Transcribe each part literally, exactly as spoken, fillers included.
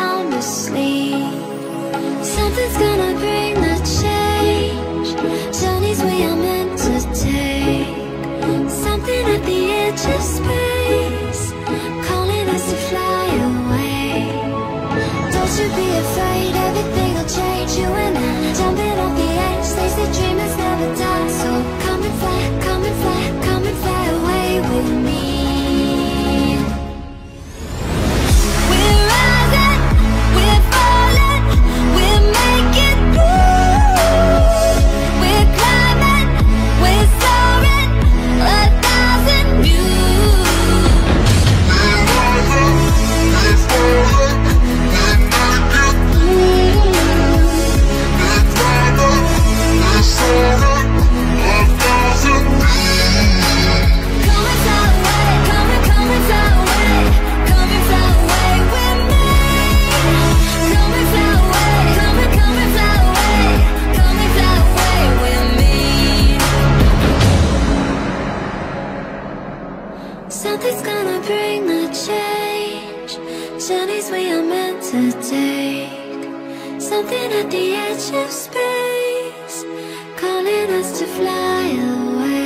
sound asleep. Something's gonna bring the change, journeys we are meant to take. Something at the edge of space, calling us to fly away. Don't you be afraid, everything will change. You and I, jumping off the edge. They say dreamers never die, so come and fly, come and fly, come and fly away with me. We're rising, we're falling, we're making through. We're climbing, we're soaring, a thousand views. We're rising, we're falling, we're making through. We're climbing, we're soaring, a thousand views. Come and fly away, come and come and fly away, come and fly away with me. Come and fly away, come and come and fly away, come and fly away with me. Something's gonna bring the change, journeys we are meant to take. Something at the edge of space, calling us to fly away.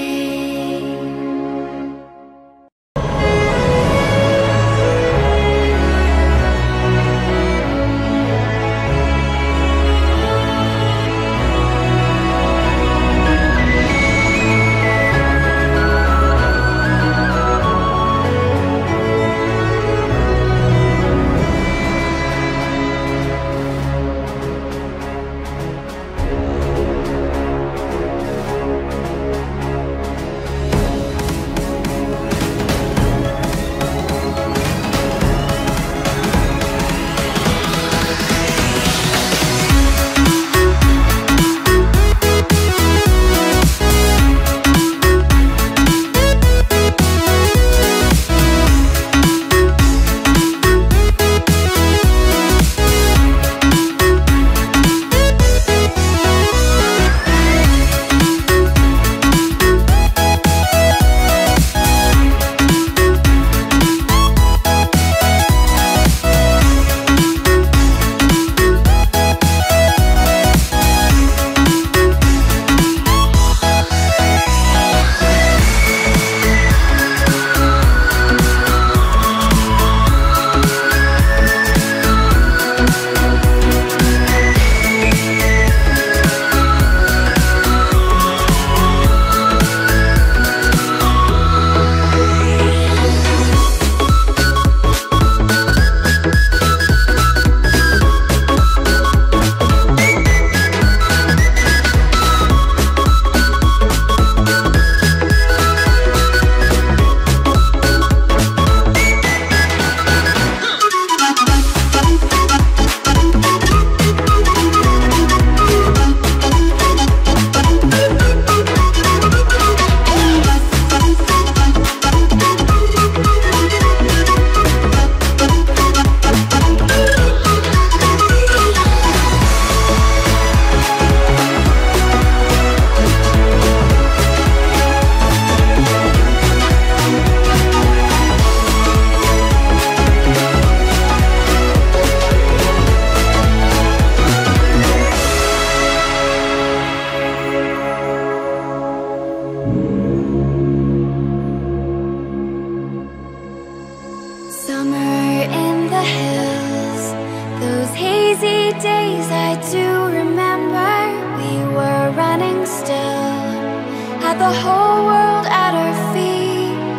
The whole world at our feet,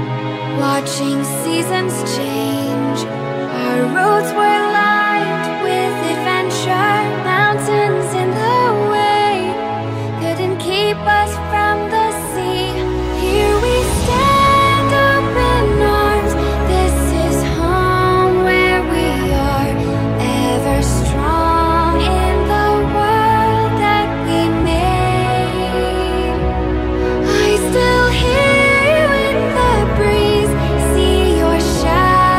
watching seasons change. Our roads were lined with adventure, mountains in the way couldn't keep us from the sea. Here we stand, open arms. This is home where we are, ever strong in the world that we made. I still hear you in the breeze, see your shadow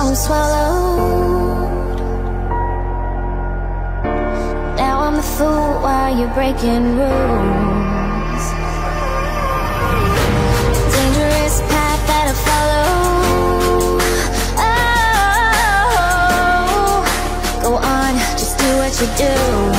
storm swallowed. Now I'm the fool while you're breaking rules. Dangerous path that I follow. Oh, go on, just do what you do.